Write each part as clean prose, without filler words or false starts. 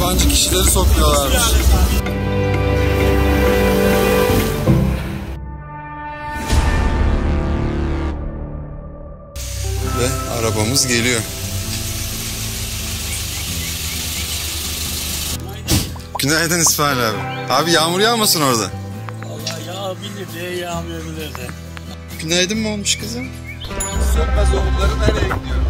yabancı kişileri sokuyorlarmış. Ve arabamız geliyor. Günaydın İsmail abi. Abi yağmur yağmasın orada. Vallahi yağabilir diye yağmayabilir de. Günaydın mı olmuş kızım? Sönmez oğulları nereye gidiyor?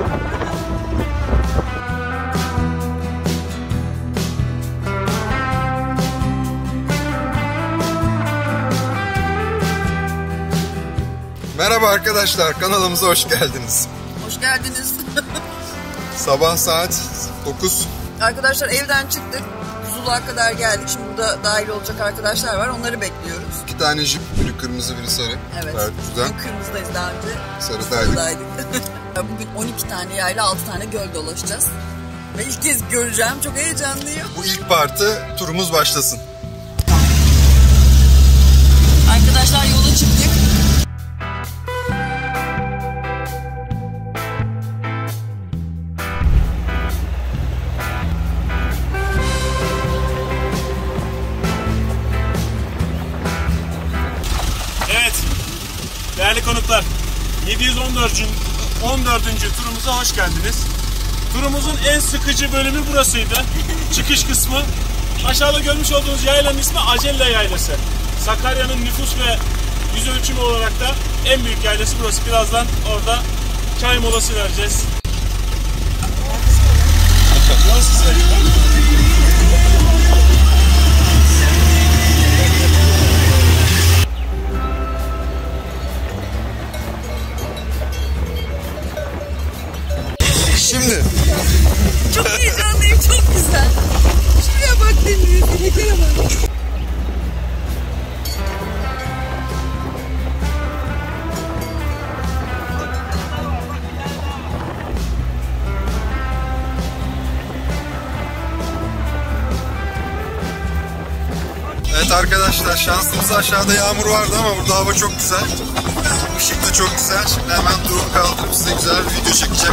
Merhaba arkadaşlar, kanalımıza hoş geldiniz. Hoş geldiniz. Sabah saat 9. Arkadaşlar evden çıktık. Zuluğa kadar geldik. Şimdi burada dahil olacak arkadaşlar var. Onları bekliyoruz. 2 tane jip, biri kırmızı biri sarı. Evet. Bugün kırmızıdayız daha önce. Sarıdaydık. Bugün 12 tane yayla 6 tane göl dolaşacağız. Ve ilk kez göreceğim. Çok heyecanlıyım. Bu ilk partı, turumuz başlasın. Arkadaşlar yola çıktık. Evet, değerli konuklar, 714. turumuza hoş geldiniz. Turumuzun en sıkıcı bölümü burasıydı. Çıkış kısmı. Aşağıda görmüş olduğunuz yaylanın ismi Acelle Yaylası. Sakarya'nın nüfus ve yüz ölçümü olarak da en büyük yaylası burası. Birazdan orada çay molası vereceğiz. Şimdi Çok heyecanlıyım. Çok güzel. Şuraya bak deniz. Yeklere bak. evet arkadaşlar, şansımız aşağıda yağmur vardı ama burada hava çok güzel. Işık da çok güzel. Şimdi hemen durumu kaldırıp size güzel bir video çekeceğim.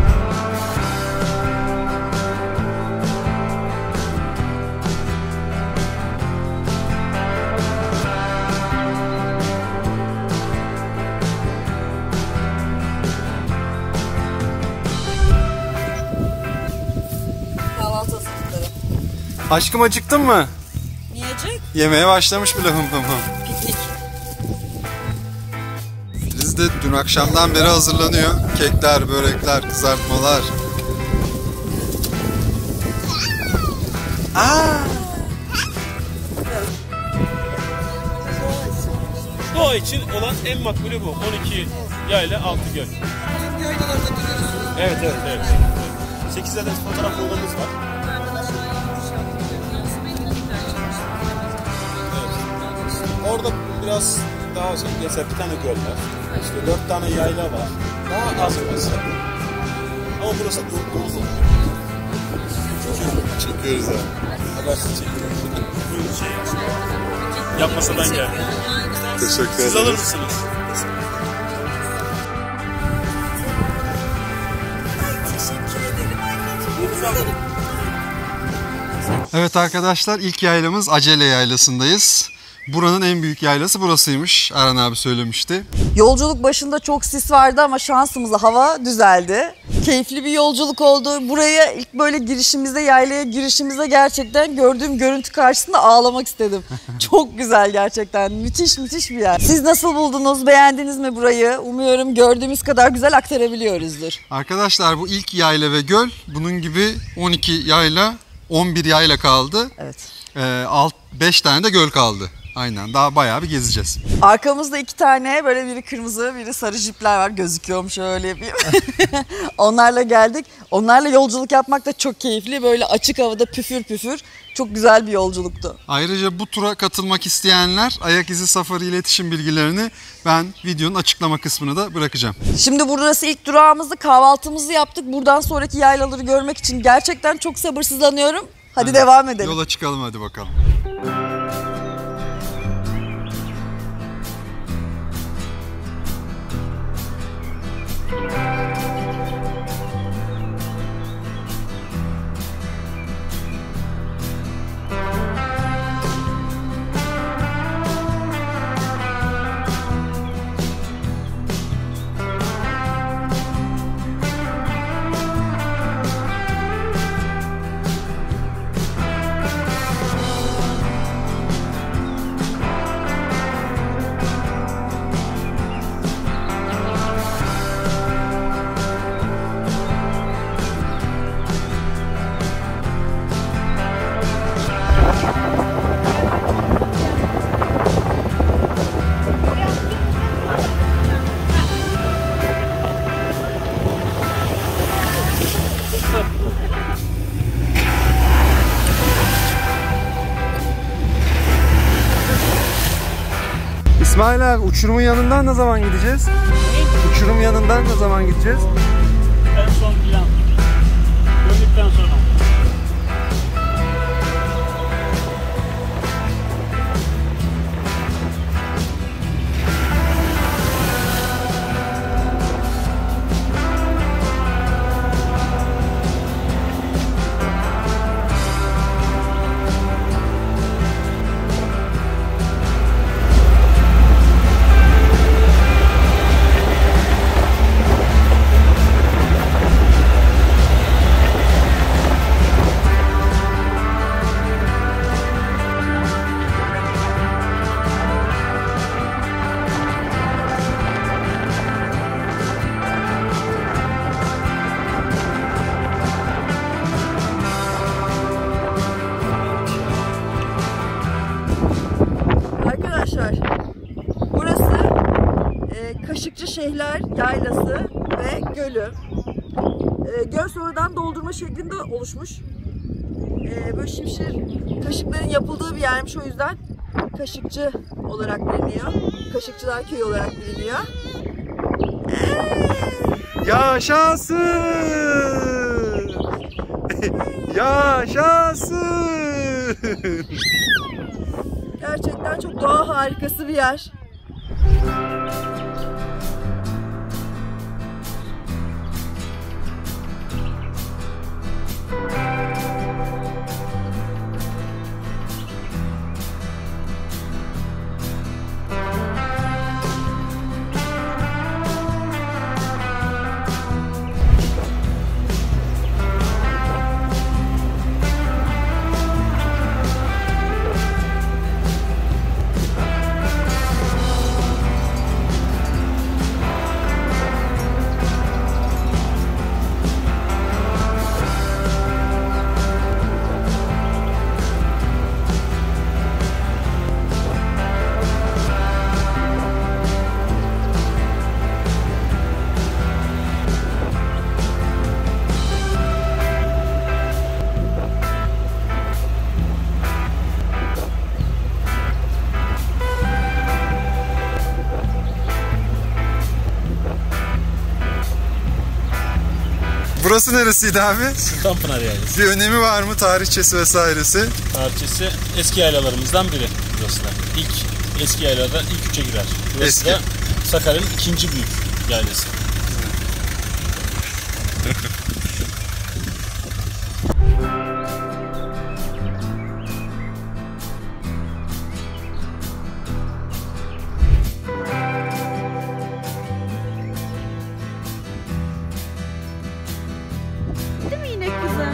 Kahvaltı hazırlıkları. Aşkım acıktın mı? Yiyecek. Yemeğe başlamış bile hım hım hım. Piknik. Biz de dün akşamdan beri hazırlanıyor. Kekler, börekler, kızartmalar. Doğa için olan en makbulü bu. 12 yayla 6 göl. Evet. 8 adet fotoğraf yollarımız var. Evet. Orada biraz daha mesela bir tane göl var. İşte 4 tane yayla var. Daha az mesela. Ama burası dolu. Çekiyoruz abi. Habersiz çekiyoruz. Yapmasadan geldi. Teşekkür Siz alır ederiz. mısınız? Evet arkadaşlar, ilk yaylamız Acele Yaylası'ndayız. Buranın en büyük yaylası burasıymış. Erhan abi söylemişti. Yolculuk başında çok sis vardı ama şansımıza hava düzeldi. Keyifli bir yolculuk oldu. Buraya ilk böyle girişimizde, yaylaya girişimizde gerçekten gördüğüm görüntü karşısında ağlamak istedim. Çok güzel gerçekten. Müthiş bir yer. Siz nasıl buldunuz? Beğendiniz mi burayı? Umuyorum gördüğümüz kadar güzel aktarabiliyoruzdur. Arkadaşlar bu ilk yayla ve göl. Bunun gibi 12 yayla, 11 yayla kaldı. Evet. 5 tane de göl kaldı. Aynen, daha bayağı bir gezeceğiz. Arkamızda 2 tane böyle biri kırmızı biri sarı jipler var. Gözüküyormuş, şöyle yapayım. Onlarla geldik. Onlarla yolculuk yapmak da çok keyifli. Böyle açık havada püfür püfür. Çok güzel bir yolculuktu. Ayrıca bu tura katılmak isteyenler ayak izi safari iletişim bilgilerini ben videonun açıklama kısmına da bırakacağım. Şimdi burası ilk durağımızdı. Kahvaltımızı yaptık. Buradan sonraki yaylaları görmek için gerçekten çok sabırsızlanıyorum. Hadi devam edelim. Yola çıkalım hadi bakalım. İsmail abi uçurumun yanından ne zaman gideceğiz? Uçurum yanından ne zaman gideceğiz? En son plan. Döndükten sonra. Arkadaşlar, burası Kaşıkçı Şeyhler Yaylası ve Gölü. Göl sonradan doldurma şeklinde oluşmuş. Böyle şimşir kaşıkların yapıldığı bir yermiş, o yüzden Kaşıkçı olarak biliniyor. Kaşıkçılar Köyü olarak biliniyor. Yaşasın! Yaşasın! Gerçekten çok doğa harikası bir yer. Burası neresiydi abi? Sultanpınar Yaylası. Bir önemi var mı? Tarihçesi vesairesi? Tarihçesi eski yaylalarımızdan biri burası da. İlk eski yaylalardan ilk üçe girer. Burası Eski. da Sakarya'nın ikinci büyük yaylası. Değil mi yine kızım?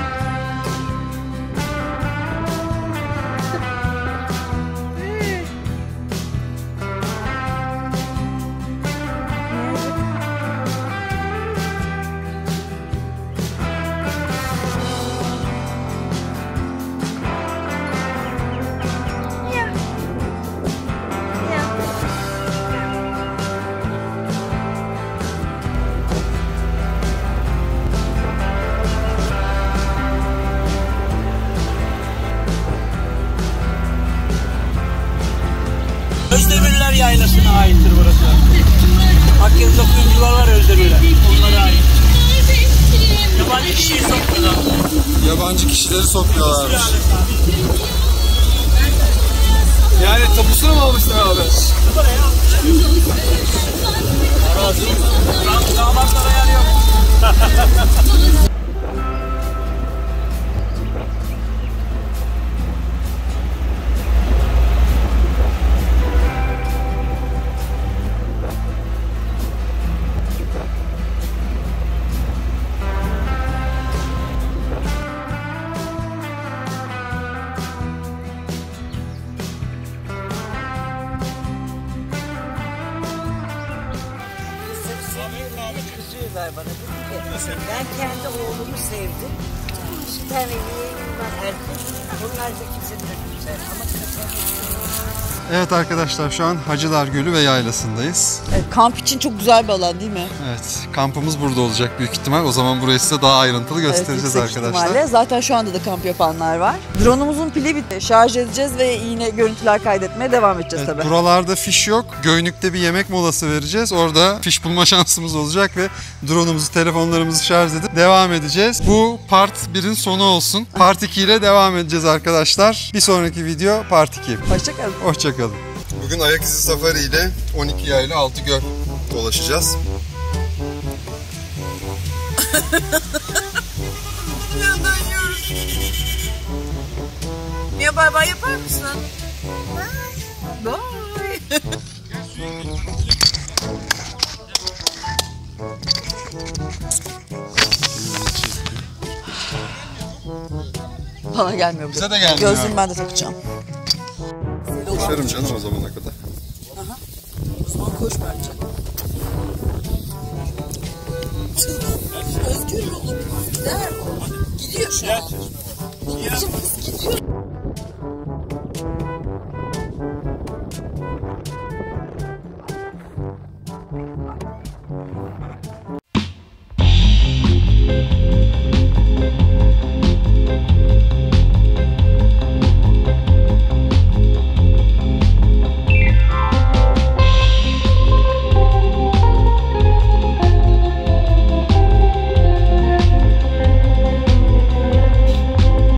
Özdemirler Yaylası'na aittir burası. Akdeniz'de kuyumcular var Özdemirler. Onlara ait. Yabancı kişiyi sokmuyorlar. Yabancı kişileri sokmuyorlarmış. Yani tapusunu mu almışlar abi? Damatlara yer yok. Kızıyorlar bana. Ben kendi oğlumu sevdim. 2 tane yeğenim var erkek. Onlar da ikisi de güzel. Ama kızım Evet arkadaşlar, şu an Hacılar Gölü ve Yaylası'ndayız. Evet, kamp için çok güzel bir alan değil mi? Evet, kampımız burada olacak büyük ihtimal. O zaman burayı size daha ayrıntılı göstereceğiz Evet, yüksek arkadaşlar. ihtimalle. Zaten şu anda da kamp yapanlar var. Drone'umuzun pili bitti. Şarj edeceğiz ve yine görüntüler kaydetmeye devam edeceğiz Evet, tabii. buralarda fiş yok. Göynük'te bir yemek molası vereceğiz. Orada fiş bulma şansımız olacak ve drone'umuzu, telefonlarımızı şarj edip devam edeceğiz. Bu part 1'in sonu olsun. Part 2 ile devam edeceğiz arkadaşlar. Bir sonraki video part 2. Hoşçakalın. Hoşçakalın. Bugün ayak izi safari ile 12 yayla 6 göl dolaşacağız. Ya bay bay yapar mısın? Bye. Bana gelmiyor bu. Bize de gelmiyor. Gözlüğümü ben de takacağım. Koşarım canım o zamana kadar. O zaman koş bence. Özgür olun. Gider bu. Gidiyor şu an. Gidiyor.